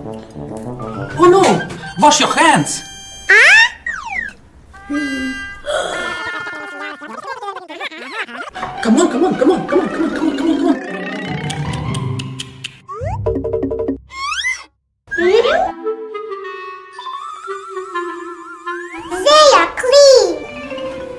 Oh no! Wash your hands! Come on, come on, come on, come on, come on, come on, come on, come on.